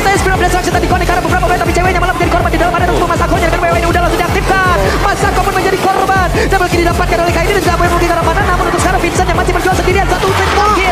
saya Spirit of Destruction tadi connect karena beberapa menit, tapi ceweknya malah menjadi korban di dalam arena tersebut. Masakonya dengan WW ini udah langsung diaktifkan. Masako pun menjadi korban. Double kill didapatkan oleh Kairi dan tidak boleh mungkin ke arah mana. Namun untuk sekarang Vincent yang masih berjuang sendirian. Satu hit terakhir.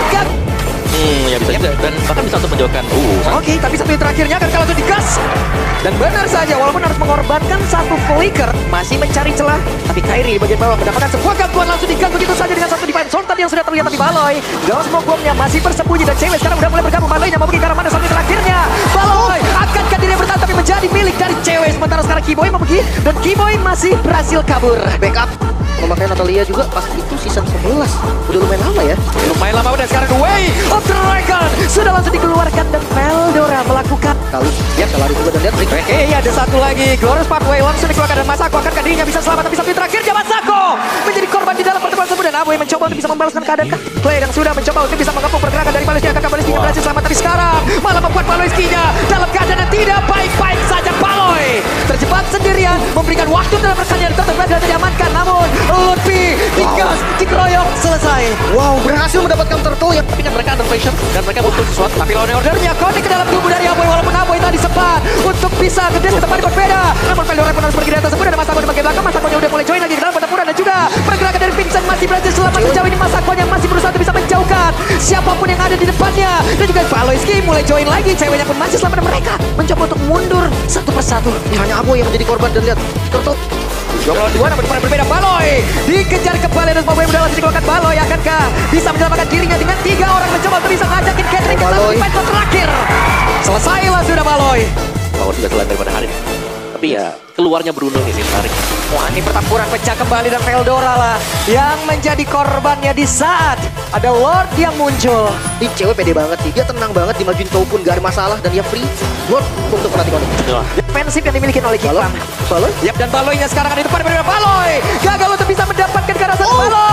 Ya bisa juga, dan bahkan bisa untuk menjauhkan. Oke, tapi satu hit terakhirnya akan langsung digas. Dan benar saja, walaupun harus mengorbankan satu flicker, masih mencari celah. Tapi Kairi di bagian bawah mendapatkan sebuah gangguan langsung digas begitu saja dengan satu divine sword tadi yang sudah terlihat. Tapi Baloy, Ghost Bomb-nya masih bersembunyi dan cewek sekarang udah mulai bergabung. Baloynya mau pergi ke arah mana satu hit terakhirnya. Baloy akankah dirinya bertahan tapi menjadi milik dari cewek. Sementara sekarang Keyboy mau pergi dan Keyboy masih berhasil kabur. Backup memakai Natalia juga pas itu season 11. Udah lumayan lama ya. Lumayan lama dan sekarang Way of Dragon sudah langsung dikeluarkan dan Veldora melakukan Kali ya lari juga dan lihat break. ada satu lagi Glorious Pathway langsung dikeluarkan dan Masako akankah dirinya bisa selamat, tapi satu terakhirnya Masako menjadi korban di dalam pertemuan tersebut dan Aboy mencoba untuk bisa membalaskan keadaan Clay yang sudah mencoba untuk bisa mengepung pergerakan dari Paleski. Akankah Paleski berhasil selamat, tapi sekarang malah membuat Paleskinya dalam keadaan yang tidak baik-baik saja. Baloy terjebak sendirian, memberikan waktu dalam rekannya untuk berada diamankan, namun Lutfi digas, dikeroyok, selesai. Wow, berhasil mendapatkan turtle yang Tapi kan mereka under pressure dan mereka butuh sesuatu. Tapi lawan ordernya connect ke dalam tubuh dari Aboy, walaupun Aboy tadi sempat untuk bisa ke tempat yang berbeda. Namun Veldora pun harus pergi dari atas tersebut dan Masako di bagian belakang. Masakonya udah mulai join lagi ke dalam pertempuran dan juga pergerakan dari Vincent masih berhasil selamat sejauh ini. Masakonya masih berusaha untuk bisa menjauhkan siapapun yang ada di depannya. Dan juga Paloyski mulai join lagi, ceweknya pun masih selamat dan mereka mencoba untuk mundur satu persatu. hanya Aboy yang menjadi korban dan lihat turtle. 2 lawan 2 namun depan berbeda. Baloy dikejar kembali dan Boboy udah langsung dikeluarkan. Baloy akankah bisa menyelamatkan dirinya dengan 3 orang mencoba untuk bisa ngajakin Catherine ke satu event terakhir. Selesailah sudah Baloy. Power juga selain daripada Harim. Tapi ya keluarnya Bruno nih sih menarik. Wah, ini pertempuran pecah kembali dan Veldora lah yang menjadi korbannya di saat ada Lord yang muncul. Ini cewek pede banget sih. Dia tenang banget dimajuin Taupun gak ada masalah dan dia free. Lord untuk pelatih konik. Defensif yang dimiliki oleh Kiklam. Baloy. Yap, dan Baloynya sekarang ada di depan berbeda. Baloy gagal untuk bisa mendapatkan ke arah satu.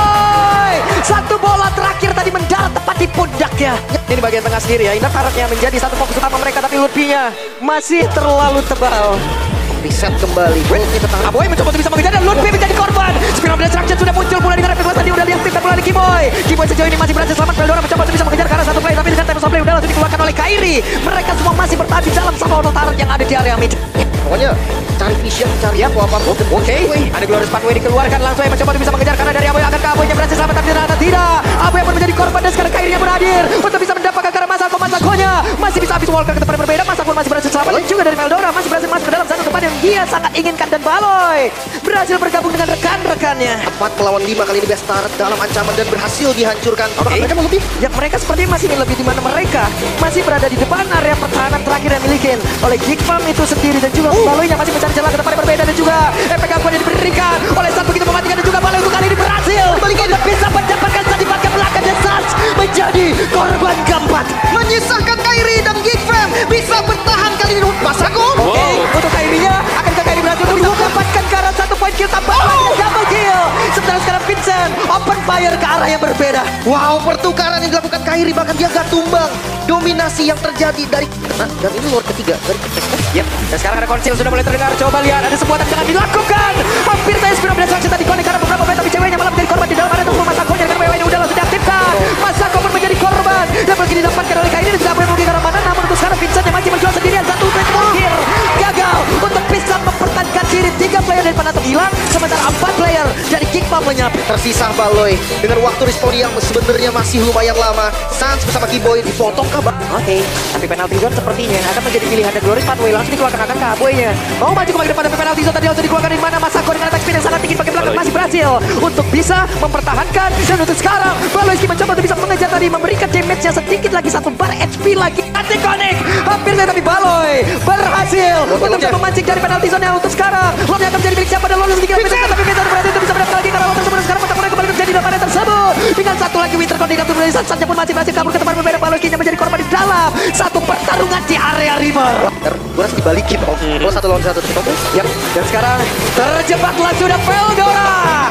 Baloy satu bola terakhir tadi mendarat tepat di pundaknya. Ini bagian tengah sendiri ya. Ini taruhnya menjadi satu fokus utama mereka, tapi Lutfinya masih terlalu tebal. Reset kembali. Ini tertahan. Aboy mencoba untuk bisa mengejar dan Lutfi menjadi korban. Spirit of Destruction sudah muncul mulai dengan efek tadi udah diaktifkan mulai di Keyboy. Keyboy sejauh ini masih berhasil selamat. Veldora mencoba untuk bisa mengejar ke arah satu play, tapi dengan time of play udah langsung dikeluarkan oleh Kairi. Mereka semua masih bertahan di dalam sama auto turret yang ada di area mid. Pokoknya cari vision, cari apa. Oke, ada Glorious Pathway dikeluarkan langsung mencoba untuk bisa mengejar karena dari Aboy. Akankah Aboynya berhasil selamat, tapi ternyata tidak. Aboy pun menjadi korban dan sekarang Kairi yang berakhir untuk bisa mendapatkan karena Masakonya masih bisa habis walker ke tempat yang berbeda. Masako masih berhasil selamat dan juga dari Veldora masih berhasil masuk ke dalam satu tempat yang dia sangat inginkan dan Baloy berhasil bergabung dengan rekan-rekannya. 4 melawan 5 kali ini Best Start dalam ancaman dan berhasil dihancurkan. Apakah mereka mau lebih? Ya, mereka seperti masih ingin lebih, di mana mereka masih berada di depan area pertahanan terakhir yang dimiliki oleh Geek Farm itu sendiri dan juga Baloynya masih mencari celah ke tempat yang berbeda dan juga efek gangguan yang diberikan oleh saat begitu mematikan dan juga Baloy untuk kali ini berhasil untuk bisa mendapatkan satu bagian belakang dan Sats menjadi korban keempat. Menyisahkan Kairi dan Geek Fam bisa bertahan kali ini. Masako. Oke, untuk Kairinya akankah Kairi berhasil untuk mendapatkan ke arah satu point kill tambah lagi double kill. Sementara sekarang Vincent open fire ke arah yang berbeda. Wow, pertukaran yang dilakukan Kairi bahkan dia gak tumbang. Dominasi yang terjadi dari dan ini Lord ketiga dari Yap, dan sekarang ada konsil sudah mulai terdengar. Coba lihat ada sebuah tangan dilakukan. Hampir saya Spirit of Destruction tadi connect karena beberapa menit, tapi ceweknya malah menjadi korban di dalam area tersebut. Masakonya dengan WW ini udah langsung diaktifkan. Masako pun menjadi korban dan begini didapatkan oleh Kairi dan tidak boleh pergi ke arah mana. Namun untuk sekarang Vincent yang masih berjuang sendirian. Satu play terakhir gagal untuk bisa mempertahankan diri. 3 player dari Panatok hilang, sementara 4 player dari Kickball menyampe. tersisa Baloy dengan waktu respawn yang sebenarnya masih lumayan lama. Sans bersama Keyboy dipotong kah? Oke, tapi penalty zone sepertinya akan menjadi pilihan dan Glorious Pathway langsung dikeluarkan akan ke Aboynya. Mau maju kembali depan tapi penalty zone tadi langsung dikeluarkan di mana Masako dengan attack speed yang sangat tinggi bagian belakang masih berhasil untuk bisa mempertahankan dan untuk sekarang Baloyski mencoba untuk bisa mengejar tadi memberikan damage-nya sedikit lagi 1 bar HP lagi. Anti-connect hampir saja tapi Baloy berhasil untuk bisa memancing dari penalty zone-nya untuk sekarang. Lobnya akan menjadi milik siapa dan lolos sedikit tapi Vincent berhasil untuk bisa mendapatkan lagi karena waktu tersebut sekarang pertempuran kembali terjadi dalam area tersebut dengan satu lagi Winter Coordinator dari Sansanya pun masih berhasil kabur ke tempat berbeda. Baloyski menjadi korban di dalam satu pertarungan di area River. Gue harus dibalikin om. Kalau 1 lawan 1 oke. Yap, dan sekarang terjebaklah sudah Veldora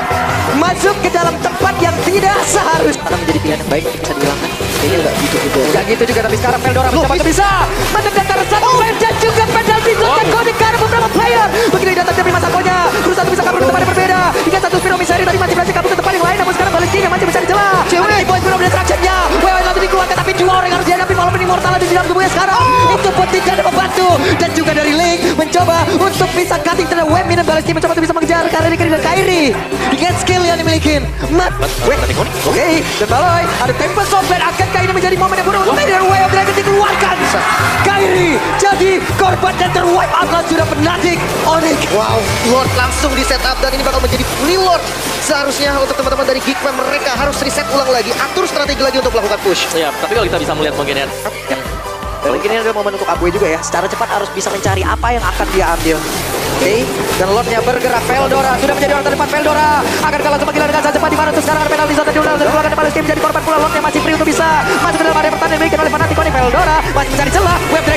masuk ke dalam tempat yang tidak seharusnya. Karena menjadi pilihan yang baik bisa dihilangkan. Ini enggak gitu juga. Enggak gitu juga, tapi sekarang Veldora mencoba untuk bisa menendang ke arah satu player dan juga penalti zone dan connect ke arah beberapa player. Begitu datang dari Masakonya berusaha untuk bisa kabur ke tempat yang berbeda. Hingga satu Spiro Misari tadi masih berhasil kabur ke tempat yang lain, namun sekarang Baleskinya masih mencari celah. Cewek Boy Spiro Destruction-nya. Wewe langsung dikeluarkan tapi 2 orang harus dihadapi walaupun Immortal ada di dalam tubuhnya sekarang. Itu pun tidak ada membantu. Dan juga dari Link mencoba untuk bisa cutting terhadap web minum balas team mencoba untuk bisa mengejar Kairi dan Kairi dengan skill yang dimiliki. Oke, dan Baloy ada Tempest of Blade. Akankah ini menjadi momen yang buruk untuk Kairi dan Way of Dragon dikeluarkan? Kairi jadi korban dan terwipe out sudah penadik Onyx. Wow, Lord langsung di setup dan ini bakal menjadi free Lord. Seharusnya untuk teman-teman dari Geekman mereka harus reset ulang lagi, atur strategi lagi untuk melakukan push. Ya, tapi kalau kita bisa melihat mungkin ya. Dan ini ada momen untuk Abue juga ya. Secara cepat harus bisa mencari apa yang akan dia ambil. Oke, dan Lordnya bergerak. Veldora sudah menjadi orang terdepan. Veldora akan kalah gila dengan sangat cepat. Di mana untuk sekarang ada penalti zone tadi udah dikeluarkan dari Palis Team menjadi korban pula. Lordnya masih free untuk bisa masuk ke dalam area pertandingan dimiliki oleh Fnatic. Veldora masih mencari celah. Web